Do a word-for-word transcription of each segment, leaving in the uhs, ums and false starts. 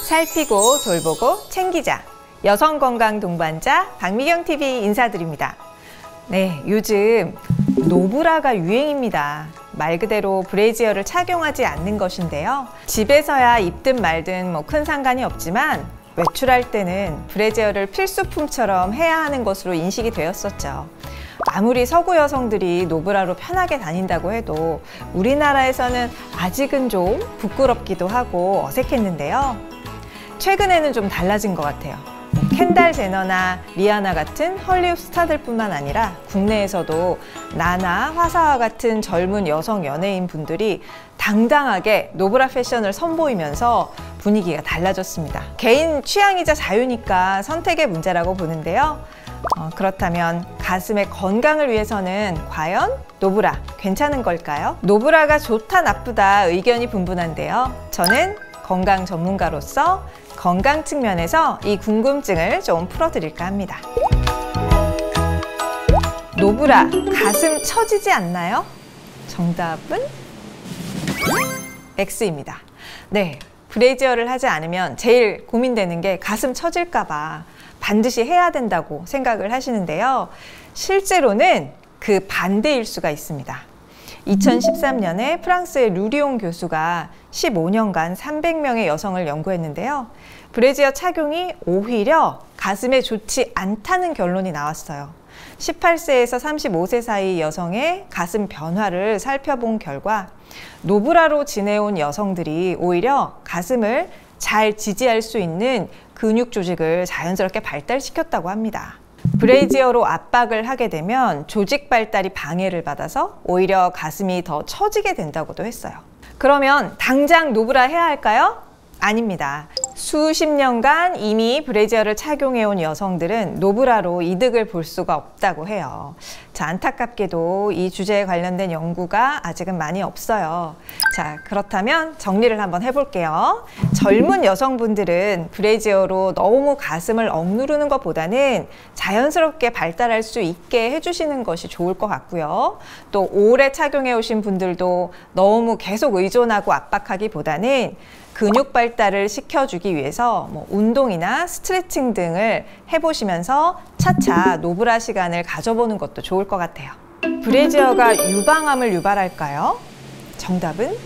살피고 돌보고 챙기자. 여성 건강 동반자 박미경 티비 인사드립니다. 네, 요즘 노브라가 유행입니다. 말 그대로 브래지어를 착용하지 않는 것인데요. 집에서야 입든 말든 뭐 큰 상관이 없지만 외출할 때는 브래지어를 필수품처럼 해야 하는 것으로 인식이 되었었죠. 아무리 서구 여성들이 노브라로 편하게 다닌다고 해도 우리나라에서는 아직은 좀 부끄럽기도 하고 어색했는데요. 최근에는 좀 달라진 것 같아요. 켄달 제너나 리아나 같은 헐리우드 스타들 뿐만 아니라 국내에서도 나나 화사와 같은 젊은 여성 연예인 분들이 당당하게 노브라 패션을 선보이면서 분위기가 달라졌습니다. 개인 취향이자 자유니까 선택의 문제라고 보는데요. 어, 그렇다면 가슴의 건강을 위해서는 과연 노브라 괜찮은 걸까요? 노브라가 좋다 나쁘다 의견이 분분한데요. 저는 건강 전문가로서 건강 측면에서 이 궁금증을 좀 풀어드릴까 합니다. 노브라, 가슴 처지지 않나요? 정답은 X입니다. 네, 브래지어를 하지 않으면 제일 고민되는 게 가슴 처질까 봐 반드시 해야 된다고 생각을 하시는데요. 실제로는 그 반대일 수가 있습니다. 이천십삼 년에 프랑스의 루리옹 교수가 십오 년간 삼백 명의 여성을 연구했는데요. 브래지어 착용이 오히려 가슴에 좋지 않다는 결론이 나왔어요. 십팔 세에서 삼십오 세 사이 여성의 가슴 변화를 살펴본 결과 노브라로 지내온 여성들이 오히려 가슴을 잘 지지할 수 있는 근육 조직을 자연스럽게 발달시켰다고 합니다. 브래지어로 압박을 하게 되면 조직 발달이 방해를 받아서 오히려 가슴이 더 처지게 된다고도 했어요. 그러면 당장 노브라 해야 할까요? 아닙니다. 수십 년간 이미 브래지어를 착용해온 여성들은 노브라로 이득을 볼 수가 없다고 해요. 자, 안타깝게도 이 주제에 관련된 연구가 아직은 많이 없어요. 자, 그렇다면 정리를 한번 해볼게요. 젊은 여성분들은 브래지어로 너무 가슴을 억누르는 것보다는 자연스럽게 발달할 수 있게 해주시는 것이 좋을 것 같고요. 또 오래 착용해 오신 분들도 너무 계속 의존하고 압박하기보다는 근육 발달을 시켜주기 위해서 뭐 운동이나 스트레칭 등을 해보시면서 차차 노브라 시간을 가져보는 것도 좋을 것 같아요. 브래지어가 유방암을 유발할까요? 정답은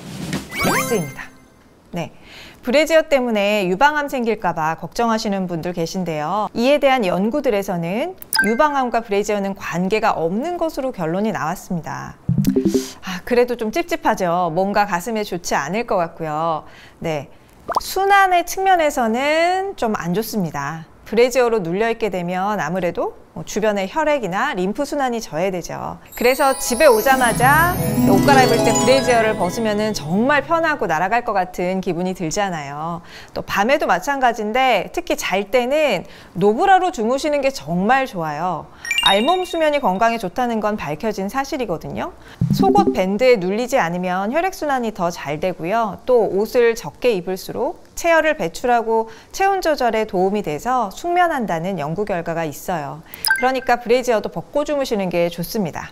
X입니다. 네, 브래지어 때문에 유방암 생길까 봐 걱정하시는 분들 계신데요. 이에 대한 연구들에서는 유방암과 브래지어는 관계가 없는 것으로 결론이 나왔습니다. 아, 그래도 좀 찝찝하죠. 뭔가 가슴에 좋지 않을 것 같고요. 네, 순환의 측면에서는 좀 안 좋습니다. 브래지어로 눌려있게 되면 아무래도 주변의 혈액이나 림프 순환이 저해되죠. 그래서 집에 오자마자 옷 갈아입을 때 브래지어를 벗으면 정말 편하고 날아갈 것 같은 기분이 들잖아요. 또 밤에도 마찬가지인데 특히 잘 때는 노브라로 주무시는 게 정말 좋아요. 알몸 수면이 건강에 좋다는 건 밝혀진 사실이거든요. 속옷 밴드에 눌리지 않으면 혈액순환이 더 잘 되고요. 또 옷을 적게 입을수록 체열을 배출하고 체온 조절에 도움이 돼서 숙면한다는 연구 결과가 있어요. 그러니까 브래지어도 벗고 주무시는 게 좋습니다.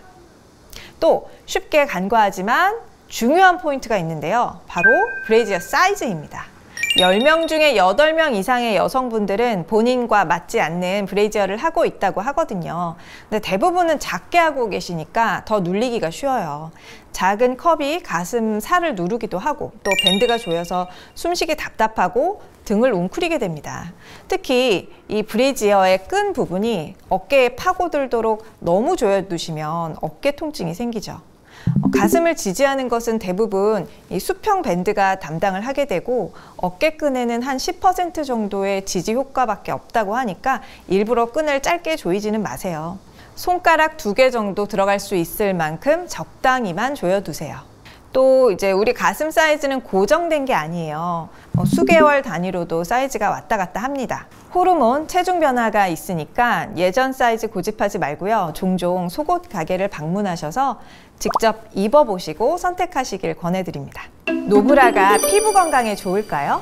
또 쉽게 간과하지만 중요한 포인트가 있는데요. 바로 브래지어 사이즈입니다. 열 명 중에 여덟 명 이상의 여성분들은 본인과 맞지 않는 브래지어를 하고 있다고 하거든요. 근데 대부분은 작게 하고 계시니까 더 눌리기가 쉬워요. 작은 컵이 가슴 살을 누르기도 하고 또 밴드가 조여서 숨쉬기 답답하고 등을 웅크리게 됩니다. 특히 이 브래지어의 끈 부분이 어깨에 파고들도록 너무 조여두시면 어깨 통증이 생기죠. 가슴을 지지하는 것은 대부분 이 수평 밴드가 담당을 하게 되고 어깨끈에는 한 십 퍼센트 정도의 지지 효과밖에 없다고 하니까 일부러 끈을 짧게 조이지는 마세요. 손가락 두 개 정도 들어갈 수 있을 만큼 적당히만 조여두세요. 또 이제 우리 가슴 사이즈는 고정된 게 아니에요. 뭐 수개월 단위로도 사이즈가 왔다 갔다 합니다. 호르몬, 체중 변화가 있으니까 예전 사이즈 고집하지 말고요. 종종 속옷 가게를 방문하셔서 직접 입어보시고 선택하시길 권해드립니다. 노브라가 피부 건강에 좋을까요?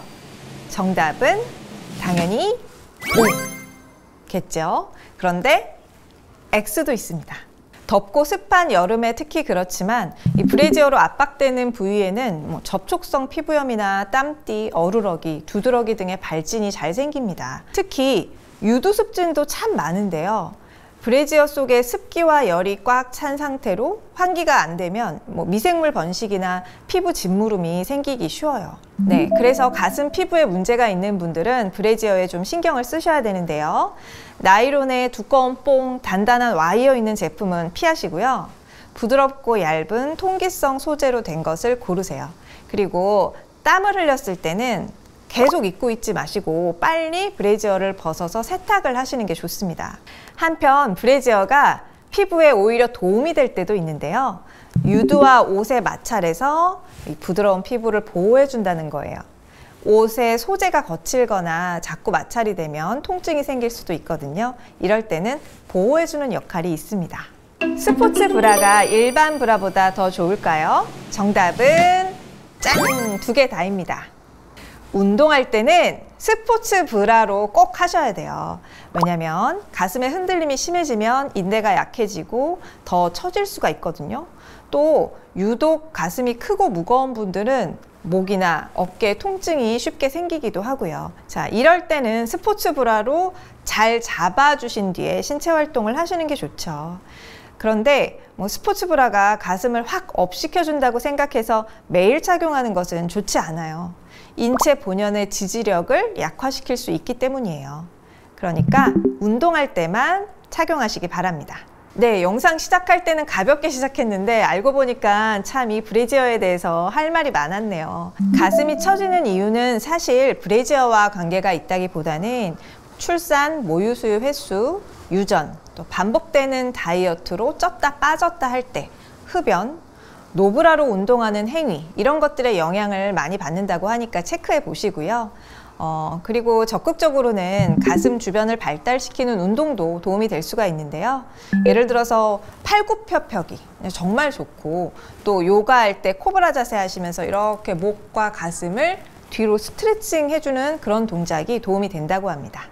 정답은 당연히 O겠죠. 그런데 X도 있습니다. 덥고 습한 여름에 특히 그렇지만 이 브래지어로 압박되는 부위에는 뭐 접촉성 피부염이나 땀띠, 어루러기, 두드러기 등의 발진이 잘 생깁니다. 특히 유두습진도 참 많은데요. 브래지어 속에 습기와 열이 꽉 찬 상태로 환기가 안 되면 뭐 미생물 번식이나 피부 짓무름이 생기기 쉬워요. 네, 그래서 가슴 피부에 문제가 있는 분들은 브래지어에 좀 신경을 쓰셔야 되는데요. 나일론의 두꺼운 뽕, 단단한 와이어 있는 제품은 피하시고요. 부드럽고 얇은 통기성 소재로 된 것을 고르세요. 그리고 땀을 흘렸을 때는 계속 입고 있지 마시고 빨리 브래지어를 벗어서 세탁을 하시는 게 좋습니다. 한편 브래지어가 피부에 오히려 도움이 될 때도 있는데요. 유두와 옷의 마찰에서 이 부드러운 피부를 보호해 준다는 거예요. 옷의 소재가 거칠거나 자꾸 마찰이 되면 통증이 생길 수도 있거든요. 이럴 때는 보호해 주는 역할이 있습니다. 스포츠 브라가 일반 브라보다 더 좋을까요? 정답은 짠! 두 개 다입니다. 운동할 때는 스포츠 브라로 꼭 하셔야 돼요. 왜냐면 가슴의 흔들림이 심해지면 인대가 약해지고 더 처질 수가 있거든요. 또 유독 가슴이 크고 무거운 분들은 목이나 어깨에 통증이 쉽게 생기기도 하고요. 자, 이럴 때는 스포츠 브라로 잘 잡아주신 뒤에 신체 활동을 하시는 게 좋죠. 그런데 뭐 스포츠 브라가 가슴을 확 업시켜준다고 생각해서 매일 착용하는 것은 좋지 않아요. 인체 본연의 지지력을 약화시킬 수 있기 때문이에요. 그러니까 운동할 때만 착용하시기 바랍니다. 네, 영상 시작할 때는 가볍게 시작했는데 알고 보니까 참 이 브래지어에 대해서 할 말이 많았네요. 가슴이 처지는 이유는 사실 브래지어와 관계가 있다기보다는 출산, 모유 수유 횟수, 유전, 또 반복되는 다이어트로 쪘다 빠졌다 할 때, 흡연, 노브라로 운동하는 행위 이런 것들의 영향을 많이 받는다고 하니까 체크해 보시고요. 어, 그리고 적극적으로는 가슴 주변을 발달시키는 운동도 도움이 될 수가 있는데요. 예를 들어서 팔굽혀펴기 정말 좋고 또 요가할 때 코브라 자세 하시면서 이렇게 목과 가슴을 뒤로 스트레칭 해주는 그런 동작이 도움이 된다고 합니다.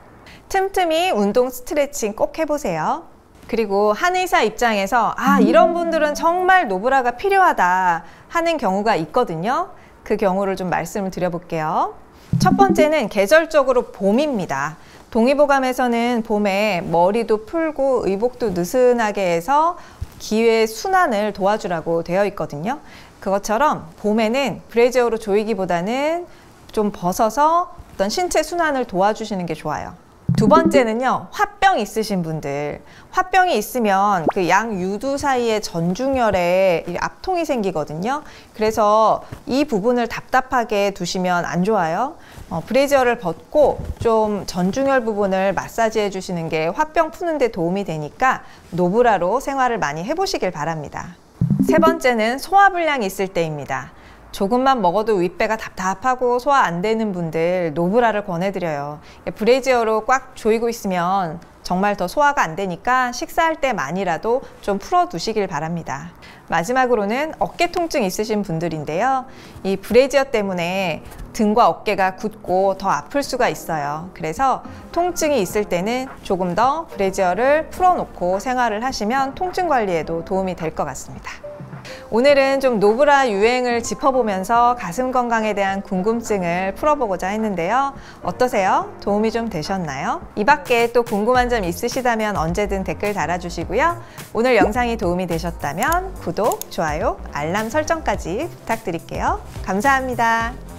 틈틈이 운동 스트레칭 꼭 해보세요. 그리고 한의사 입장에서 아 이런 분들은 정말 노브라가 필요하다 하는 경우가 있거든요. 그 경우를 좀 말씀을 드려볼게요. 첫 번째는 계절적으로 봄입니다. 동의보감에서는 봄에 머리도 풀고 의복도 느슨하게 해서 기회 순환을 도와주라고 되어 있거든요. 그것처럼 봄에는 브래지어로 조이기보다는 좀 벗어서 어떤 신체 순환을 도와주시는 게 좋아요. 두 번째는요, 화병 있으신 분들. 화병이 있으면 그 양 유두 사이에 전중혈에 압통이 생기거든요. 그래서 이 부분을 답답하게 두시면 안 좋아요. 어, 브래지어를 벗고 좀 전중혈 부분을 마사지 해주시는 게 화병 푸는 데 도움이 되니까 노브라로 생활을 많이 해보시길 바랍니다. 세 번째는 소화불량이 있을 때입니다. 조금만 먹어도 윗배가 답답하고 소화 안 되는 분들 노브라를 권해드려요. 브래지어로 꽉 조이고 있으면 정말 더 소화가 안 되니까 식사할 때만이라도 좀 풀어두시길 바랍니다. 마지막으로는 어깨 통증 있으신 분들인데요. 이 브래지어 때문에 등과 어깨가 굳고 더 아플 수가 있어요. 그래서 통증이 있을 때는 조금 더 브래지어를 풀어놓고 생활을 하시면 통증 관리에도 도움이 될 것 같습니다. 오늘은 좀 노브라 유행을 짚어보면서 가슴 건강에 대한 궁금증을 풀어보고자 했는데요. 어떠세요? 도움이 좀 되셨나요? 이 밖에 또 궁금한 점 있으시다면 언제든 댓글 달아주시고요. 오늘 영상이 도움이 되셨다면 구독, 좋아요, 알람 설정까지 부탁드릴게요. 감사합니다.